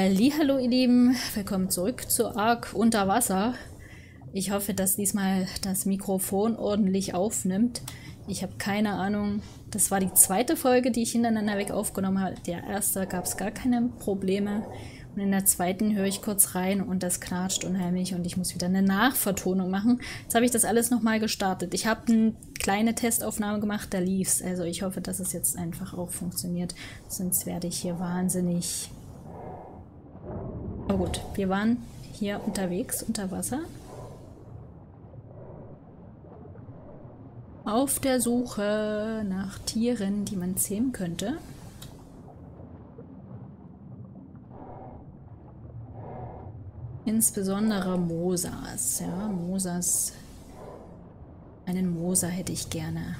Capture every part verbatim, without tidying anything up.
Hallihallo ihr Lieben, willkommen zurück zu Ark unter Wasser. Ich hoffe, dass diesmal das Mikrofon ordentlich aufnimmt. Ich habe keine Ahnung, das war die zweite Folge, die ich hintereinander weg aufgenommen habe. Der erste gab es gar keine Probleme. Und in der zweiten höre ich kurz rein und das knatscht unheimlich und ich muss wieder eine Nachvertonung machen. Jetzt habe ich das alles nochmal gestartet. Ich habe eine kleine Testaufnahme gemacht, da lief's. Also ich hoffe, dass es jetzt einfach auch funktioniert. Sonst werde ich hier wahnsinnig... Aber gut, wir waren hier unterwegs unter Wasser. Auf der Suche nach Tieren, die man zähmen könnte. Insbesondere Mosas. Ja, Mosas. Einen Mosa hätte ich gerne.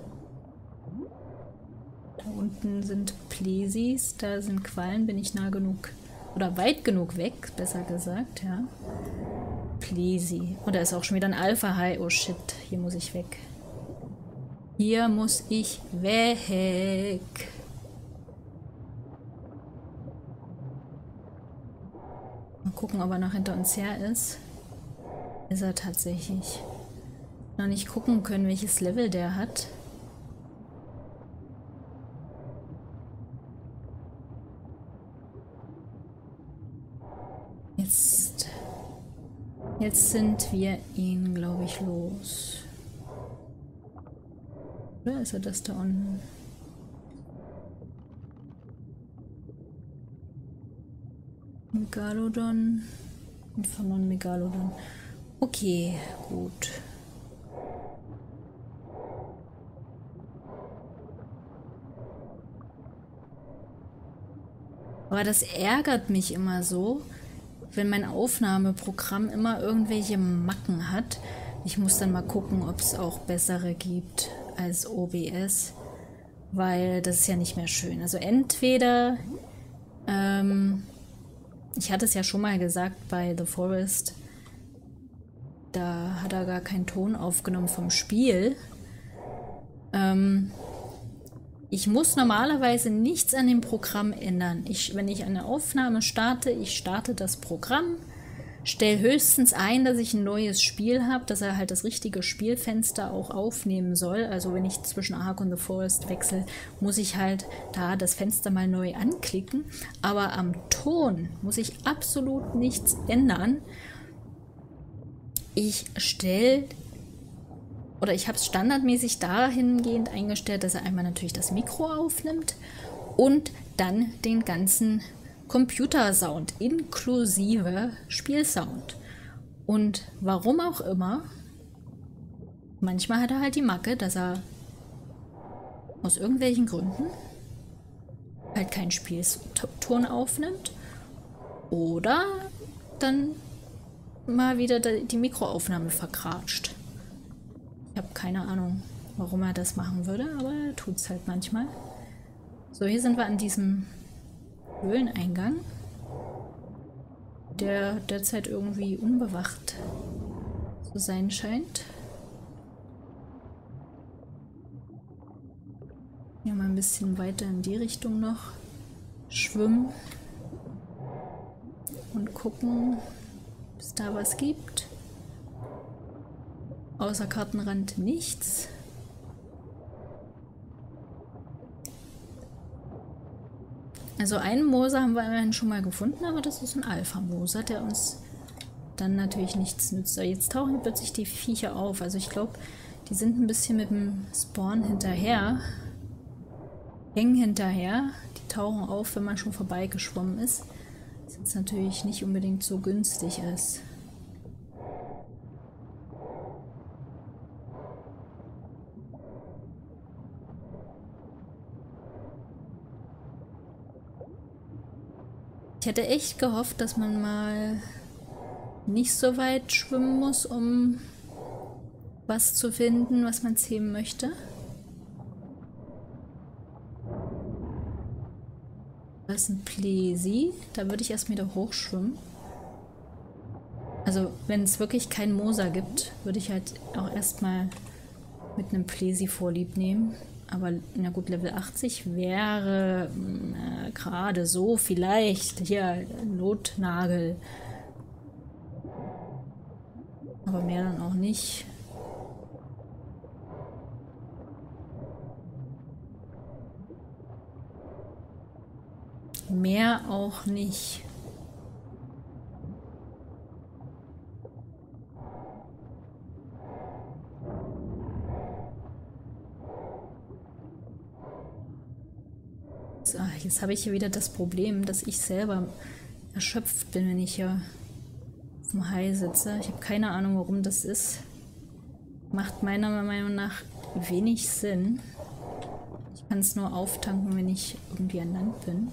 Da unten sind Plesis, da sind Quallen, bin ich nah genug. Oder weit genug weg, besser gesagt, ja. Plesi. Und da ist auch schon wieder ein Alpha-Hai. Oh shit, hier muss ich weg. Hier muss ich weg. Mal gucken, ob er noch hinter uns her ist. Ist er tatsächlich. Noch nicht gucken können, welches Level der hat. Jetzt, jetzt sind wir ihn, glaube ich, los. Oder ist er das da unten? Megalodon. Infernon Megalodon. Okay, gut. Aber das ärgert mich immer so, wenn mein Aufnahmeprogramm immer irgendwelche Macken hat. Ich muss dann mal gucken, ob es auch bessere gibt als O B S, weil das ist ja nicht mehr schön. Also entweder, ähm, ich hatte es ja schon mal gesagt bei The Forest, da hat er gar keinen Ton aufgenommen vom Spiel. Ähm, ich muss normalerweise nichts an dem Programm ändern. Ich, wenn ich eine Aufnahme starte, ich starte das Programm, stelle höchstens ein, dass ich ein neues Spiel habe, dass er halt das richtige Spielfenster auch aufnehmen soll. Also wenn ich zwischen Ark und The Forest wechsle, muss ich halt da das Fenster mal neu anklicken. Aber am Ton muss ich absolut nichts ändern. Ich stelle... Oder ich habe es standardmäßig dahingehend eingestellt, dass er einmal natürlich das Mikro aufnimmt und dann den ganzen Computersound inklusive Spielsound. Und warum auch immer, manchmal hat er halt die Macke, dass er aus irgendwelchen Gründen halt keinen Spielton aufnimmt oder dann mal wieder die Mikroaufnahme verkratscht. Ich habe keine Ahnung, warum er das machen würde, aber er tut es halt manchmal. So, hier sind wir an diesem Höhleneingang, der derzeit irgendwie unbewacht zu sein scheint. Hier mal ein bisschen weiter in die Richtung noch schwimmen und gucken, ob es da was gibt. Außer Kartenrand nichts. Also einen Moser haben wir immerhin schon mal gefunden, aber das ist ein Alpha-Moser, der uns dann natürlich nichts nützt. Jetzt tauchen plötzlich die Viecher auf. Also ich glaube, die sind ein bisschen mit dem Spawn hinterher. Hängen hinterher. Die tauchen auf, wenn man schon vorbeigeschwommen ist. Was jetzt natürlich nicht unbedingt so günstig ist. Ich hätte echt gehofft, dass man mal nicht so weit schwimmen muss, um was zu finden, was man zähmen möchte. Das ist ein Plesi. Da würde ich erst wieder hochschwimmen. Also wenn es wirklich keinen Moser gibt, würde ich halt auch erstmal mit einem Plesi vorlieb nehmen. Aber na gut, Level achtzig wäre äh, gerade so vielleicht. Hier, Notnagel. Aber mehr dann auch nicht. Mehr auch nicht. So, jetzt habe ich hier wieder das Problem, dass ich selber erschöpft bin, wenn ich hier auf dem Hai sitze. Ich habe keine Ahnung, warum das ist. Macht meiner Meinung nach wenig Sinn. Ich kann es nur auftanken, wenn ich irgendwie an Land bin.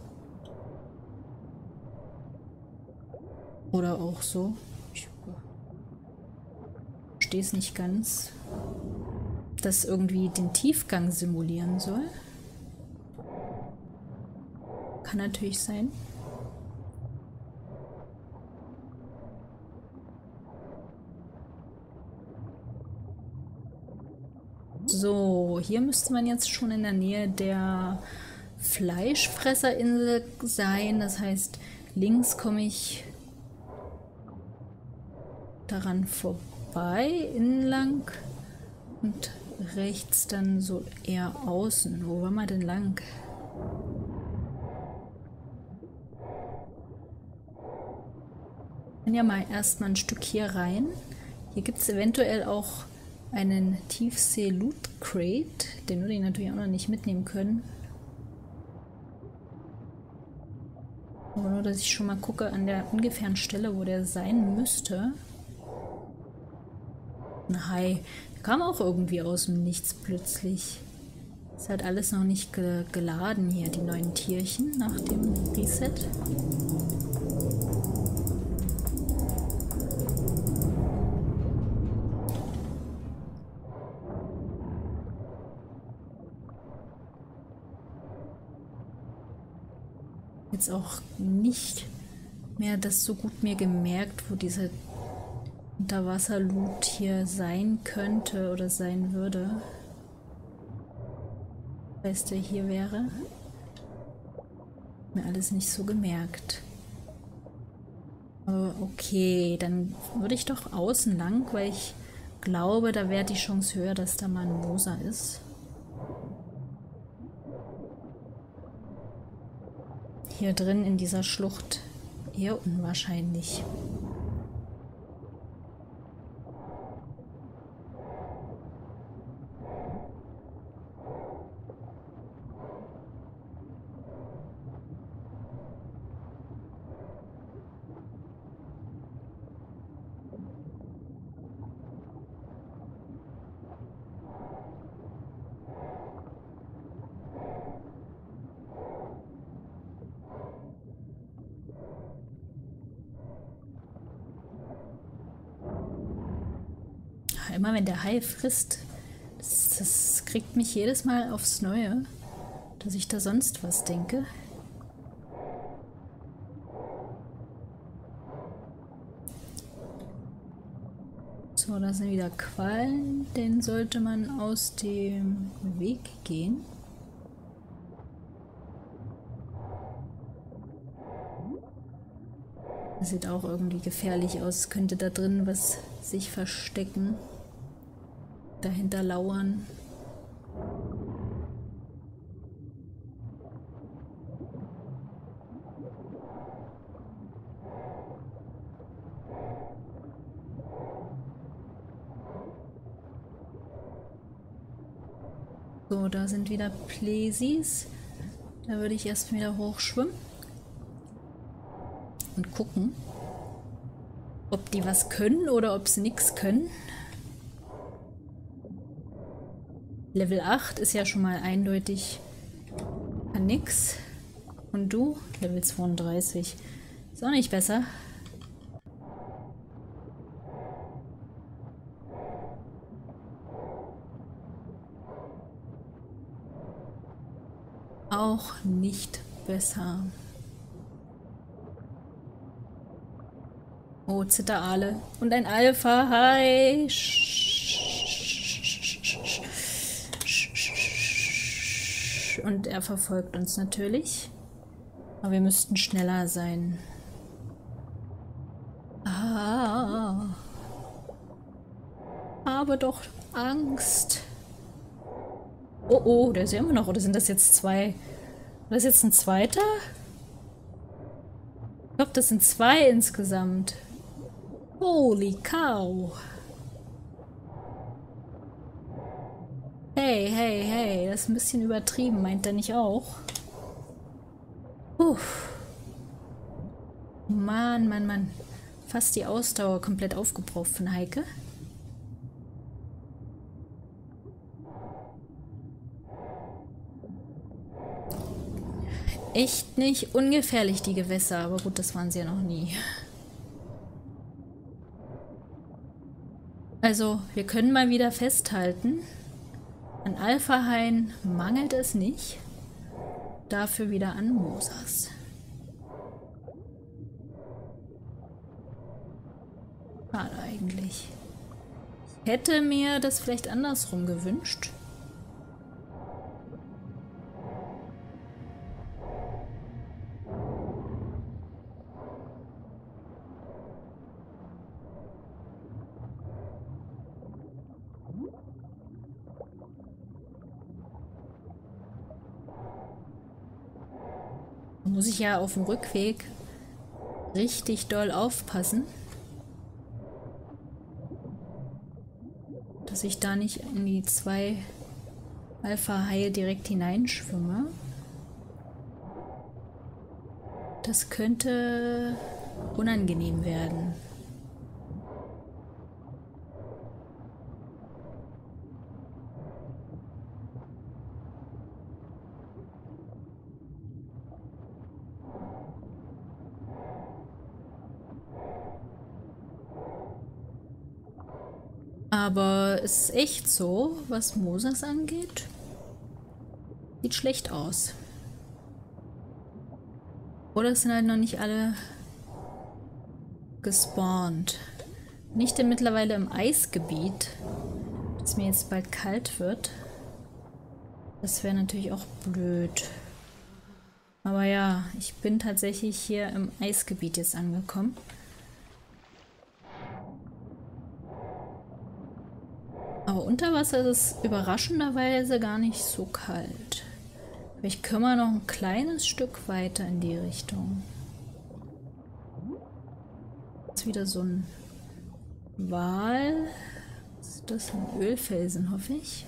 Oder auch so. Ich verstehe es nicht ganz. Das irgendwie den Tiefgang simulieren soll. Kann natürlich sein. So, hier müsste man jetzt schon in der Nähe der Fleischfresserinsel sein. Das heißt, links komme ich daran vorbei, innen lang. Und rechts dann so eher außen. Wo war man denn lang? Ja, mal erstmal ein Stück hier rein. Hier gibt es eventuell auch einen Tiefsee-Loot-Crate. Den würde ich natürlich auch noch nicht mitnehmen können. Aber nur, dass ich schon mal gucke an der ungefähren Stelle, wo der sein müsste. Ein Hai. Der kam auch irgendwie aus dem Nichts plötzlich. Ist halt alles noch nicht ge geladen hier, die neuen Tierchen nach dem Reset. Jetzt auch nicht mehr das so gut mir gemerkt, wo diese Unterwasser-Loot hier sein könnte oder sein würde. Falls der hier wäre. Mir alles nicht so gemerkt. Aber okay, dann würde ich doch außen lang, weil ich glaube, da wäre die Chance höher, dass da mal ein Moser ist. Hier drin in dieser Schlucht eher unwahrscheinlich. Immer wenn der Hai frisst, das, das kriegt mich jedes Mal aufs Neue, dass ich da sonst was denke. So, da sind wieder Quallen, den sollte man aus dem Weg gehen. Das sieht auch irgendwie gefährlich aus, könnte da drin was sich verstecken. Dahinter lauern. So, da sind wieder Plesis. Da würde ich erst wieder hochschwimmen und gucken, ob die was können oder ob sie nichts können. Level acht ist ja schon mal eindeutig kann nix. Und du? Level zweiunddreißig. Ist auch nicht besser. Auch nicht besser. Oh, Zitteraale. Und ein Alpha. Hi. und er verfolgt uns natürlich. Aber wir müssten schneller sein. Ah. Habe doch Angst. Oh, oh, der ist ja immer noch. Oder sind das jetzt zwei? Oder ist jetzt ein zweiter? Ich glaube, das sind zwei insgesamt. Holy cow. Hey, hey, hey. Das ist ein bisschen übertrieben, meint er nicht auch? Uff. Mann, Mann, Mann. Fast die Ausdauer komplett aufgebraucht von Heike. Echt nicht ungefährlich, die Gewässer. Aber gut, das waren sie ja noch nie. Also, wir können mal wieder festhalten, an Alpha-Haien mangelt es nicht. Dafür wieder an Mosas. Schade eigentlich. Ich hätte mir das vielleicht andersrum gewünscht. Muss ich ja auf dem Rückweg richtig doll aufpassen, dass ich da nicht in die zwei Alpha-Haie direkt hineinschwimme. Das könnte unangenehm werden. Aber es ist echt so, was Mosas angeht. Sieht schlecht aus. Oder es sind halt noch nicht alle gespawnt. Bin ich denn mittlerweile im Eisgebiet, dass mir jetzt bald kalt wird? Das wäre natürlich auch blöd. Aber ja, ich bin tatsächlich hier im Eisgebiet jetzt angekommen. Aber unter Wasser ist es überraschenderweise gar nicht so kalt. Ich komme noch ein kleines Stück weiter in die Richtung. Jetzt wieder so ein Wal. Ist das ein Ölfelsen, hoffe ich?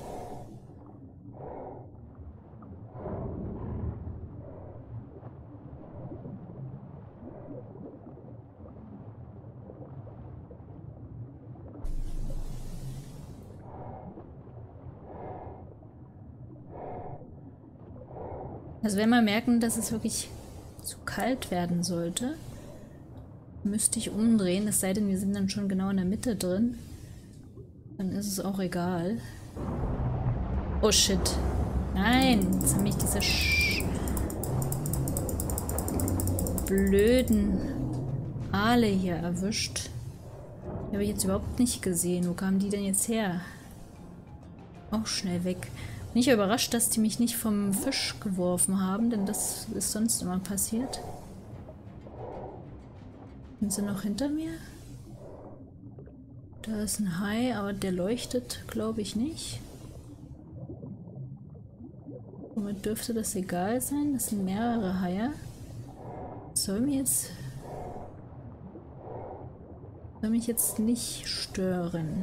Also wenn wir merken, dass es wirklich zu kalt werden sollte, müsste ich umdrehen, es sei denn, wir sind dann schon genau in der Mitte drin. Dann ist es auch egal. Oh shit. Nein, jetzt haben mich diese sch blöden Aale hier erwischt. Die habe ich jetzt überhaupt nicht gesehen. Wo kamen die denn jetzt her? Auch schnell weg. Bin ich überrascht, dass die mich nicht vom Fisch geworfen haben, denn das ist sonst immer passiert. Sind sie noch hinter mir? Da ist ein Hai, aber der leuchtet, glaube ich, nicht. Somit dürfte das egal sein. Das sind mehrere Haie. Soll mir jetzt... Soll mich jetzt nicht stören.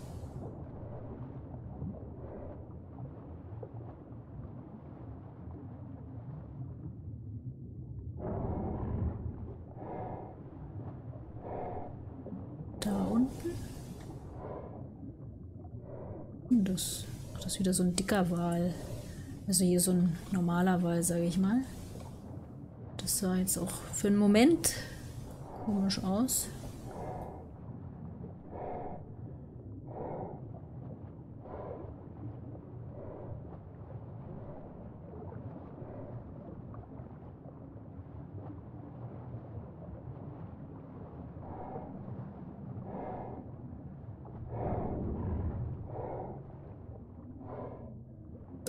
Das, das ist wieder so ein dicker Wal. Also hier so ein normaler Wal, sage ich mal. Das sah jetzt auch für einen Moment komisch aus.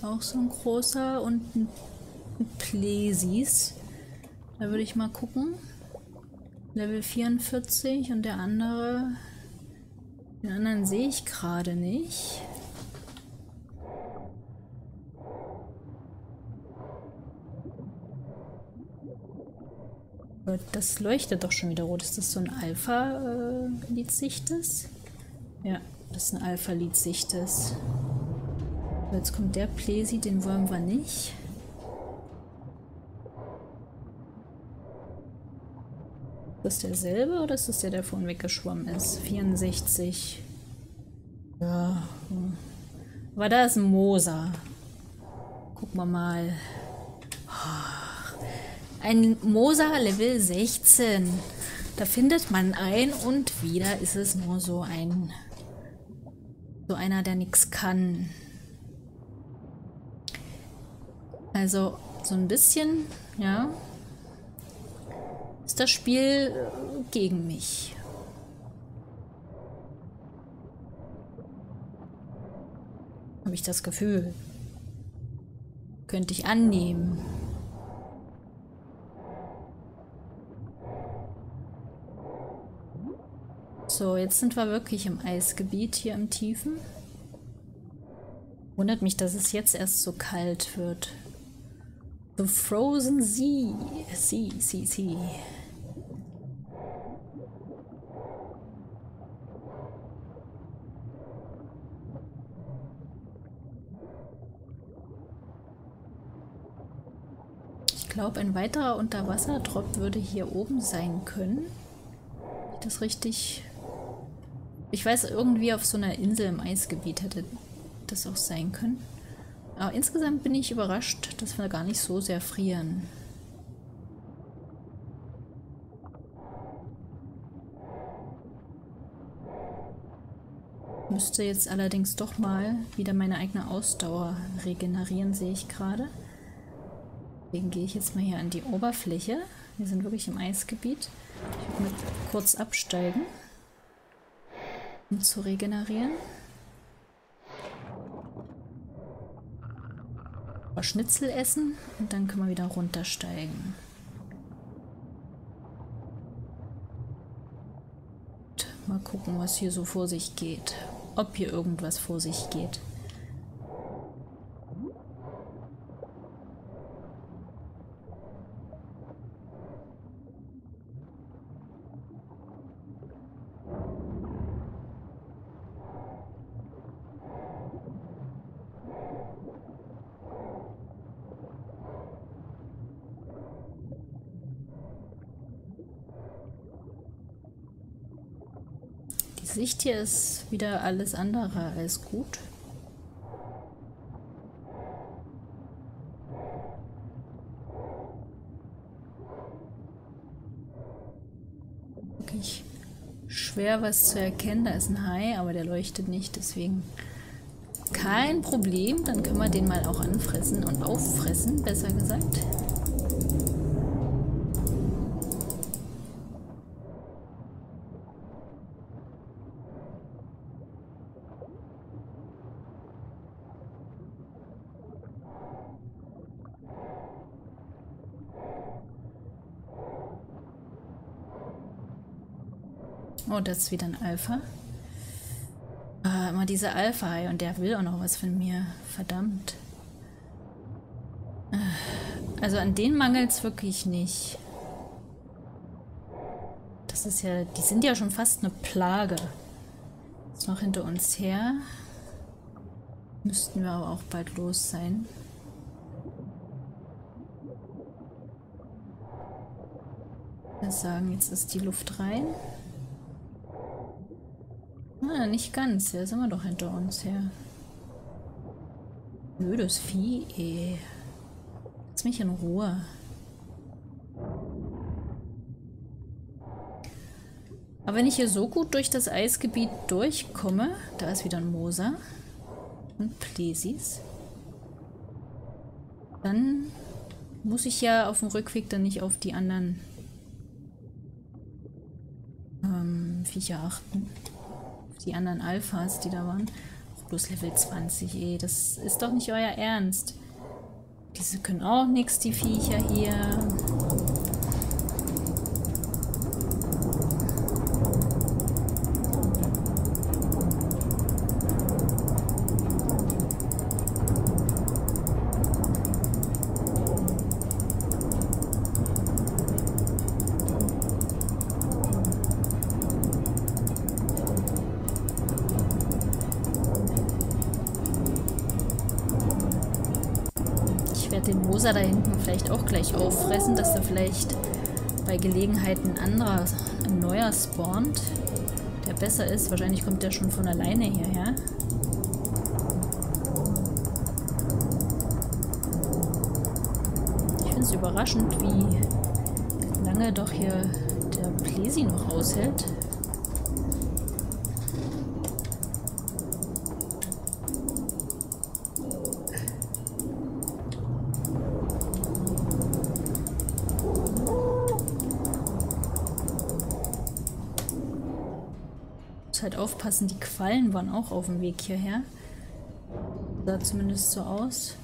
auch so ein großer und ein, ein Plesis. Da würde ich mal gucken. Level vierundvierzig und der andere... Den anderen sehe ich gerade nicht. Das leuchtet doch schon wieder rot. Ist das so ein Alpha-Liedsichtes? Ja, das ist ein Alpha-Liedsichtes. Jetzt kommt der Plesi, den wollen wir nicht. Ist das derselbe oder ist das der, der vorhin weggeschwommen ist? vierundsechzig. Ja. Aber da ist ein Moser. Gucken wir mal. Ein Moser Level sechzehn. Da findet man ein und wieder ist es nur so ein... So einer, der nichts kann. Also so ein bisschen, ja... Ist das Spiel gegen mich. Habe ich das Gefühl. Könnte ich annehmen. So, jetzt sind wir wirklich im Eisgebiet hier im Tiefen. Wundert mich, dass es jetzt erst so kalt wird. The Frozen Sea. Sea, Sea, Sea. Ich glaube, ein weiterer Unterwasserdrop würde hier oben sein können. Ich das richtig... Ich weiß, irgendwie auf so einer Insel im Eisgebiet hätte das auch sein können. Aber insgesamt bin ich überrascht, dass wir gar nicht so sehr frieren. Müsste jetzt allerdings doch mal wieder meine eigene Ausdauer regenerieren, sehe ich gerade. Deswegen gehe ich jetzt mal hier an die Oberfläche. Wir sind wirklich im Eisgebiet. Ich werde mal kurz absteigen, um zu regenerieren. Schnitzel essen und dann können wir wieder runtersteigen. Und mal gucken, was hier so vor sich geht. Ob hier irgendwas vor sich geht. Die Sicht hier ist wieder alles andere als gut. Wirklich schwer was zu erkennen. Da ist ein Hai, aber der leuchtet nicht, deswegen kein Problem. Dann können wir den mal auch anfressen und auffressen, besser gesagt. Oh, das ist wieder ein Alpha. Ah, immer dieser Alpha-Hai und der will auch noch was von mir. Verdammt. Also an denen mangelt es wirklich nicht. Das ist ja, die sind ja schon fast eine Plage. Ist noch hinter uns her. Müssten wir aber auch bald los sein. Wir sagen, jetzt ist die Luft rein. Ah, nicht ganz. Ja, sind wir doch hinter uns her. Blödes Vieh, ey. Lass mich in Ruhe. Aber wenn ich hier so gut durch das Eisgebiet durchkomme, da ist wieder ein Moser und Plesis, dann muss ich ja auf dem Rückweg dann nicht auf die anderen ähm, Viecher achten. Die anderen Alphas, die da waren. bloß Level zwanzig, ey. Das ist doch nicht euer Ernst. Diese können auch nichts, die Viecher hier. Den Moser da hinten vielleicht auch gleich auffressen, dass da vielleicht bei Gelegenheit ein anderer, ein neuer spawnt, der besser ist. Wahrscheinlich kommt der schon von alleine hierher. Ich finde es überraschend, wie lange doch hier der Plesi noch aushält. Halt aufpassen, die Quallen waren auch auf dem Weg hierher. Sah zumindest so aus.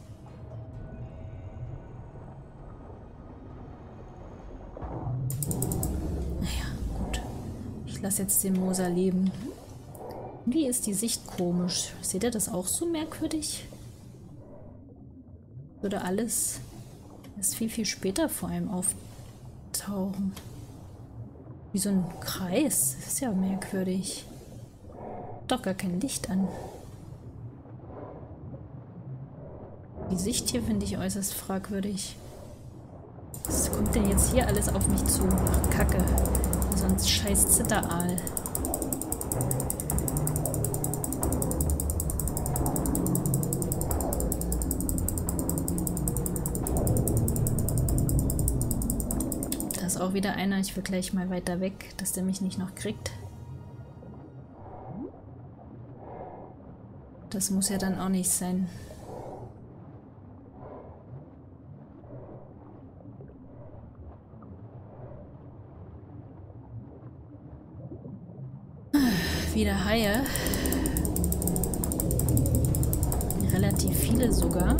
Naja, gut. Ich lasse jetzt den Moser leben. Wie ist die Sicht komisch? Seht ihr das auch so merkwürdig? Würde alles erst viel, viel später vor allem auftauchen. Wie so ein Kreis. Das ist ja merkwürdig. Doch gar kein Licht an. Die Sicht hier finde ich äußerst fragwürdig. Was kommt denn jetzt hier alles auf mich zu? Ach, Kacke. So ein scheiß Zitteraal. Auch wieder einer. Ich will gleich mal weiter weg, dass der mich nicht noch kriegt. Das muss ja dann auch nicht sein. Wieder Haie. Relativ viele sogar.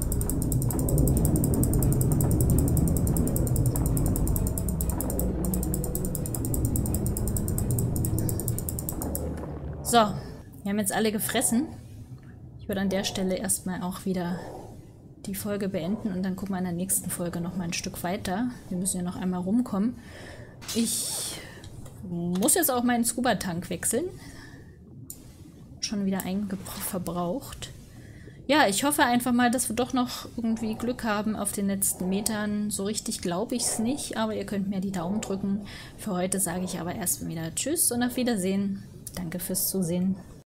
So, wir haben jetzt alle gefressen. Ich würde an der Stelle erstmal auch wieder die Folge beenden und dann gucken wir in der nächsten Folge noch mal ein Stück weiter. Wir müssen ja noch einmal rumkommen. Ich muss jetzt auch meinen Scuba-Tank wechseln. Schon wieder verbraucht. Ja, ich hoffe einfach mal, dass wir doch noch irgendwie Glück haben auf den letzten Metern. So richtig glaube ich es nicht, aber ihr könnt mir die Daumen drücken. Für heute sage ich aber erstmal wieder Tschüss und auf Wiedersehen. Danke fürs Zusehen.